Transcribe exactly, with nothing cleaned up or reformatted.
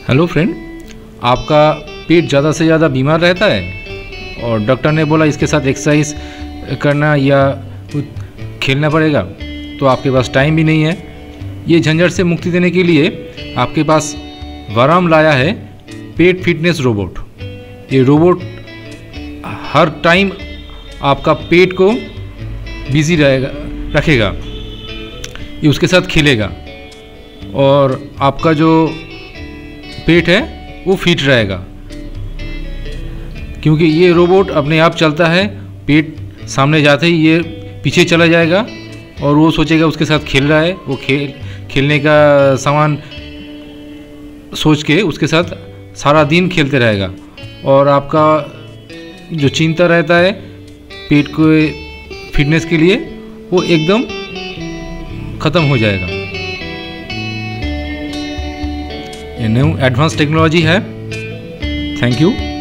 Hello friend, आपका पेट ज़्यादा से ज़्यादा बीमार रहता है और डॉक्टर ने बोला इसके साथ एक्सरसाइज करना या खेलना पड़ेगा, तो आपके पास टाइम भी नहीं है। ये झंझट से मुक्ति देने के लिए आपके पास वराम लाया है पेट फिटनेस रोबोट। ये रोबोट हर टाइम आपका पेट को बिजी रहेगा रखेगा, ये उसके साथ खेलेगा और आपका जो पेट है वो फिट रहेगा, क्योंकि ये रोबोट अपने आप चलता है। पेट सामने जाते ही ये पीछे चला जाएगा और वो सोचेगा उसके साथ खेल रहा है। वो खेल खेलने का सामान सोच के उसके साथ सारा दिन खेलते रहेगा और आपका जो चिंता रहता है पेट को फिटनेस के लिए वो एकदम ख़त्म हो जाएगा। ये न्यू एडवांस टेक्नोलॉजी है। Thank you.